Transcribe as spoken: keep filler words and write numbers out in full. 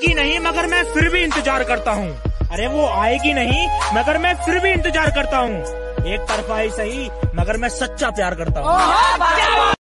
आएगी नहीं मगर मैं फिर भी इंतजार करता हूँ। अरे वो आएगी नहीं मगर मैं फिर भी इंतजार करता हूँ। एक तरफा ही सही मगर मैं सच्चा प्यार करता हूँ।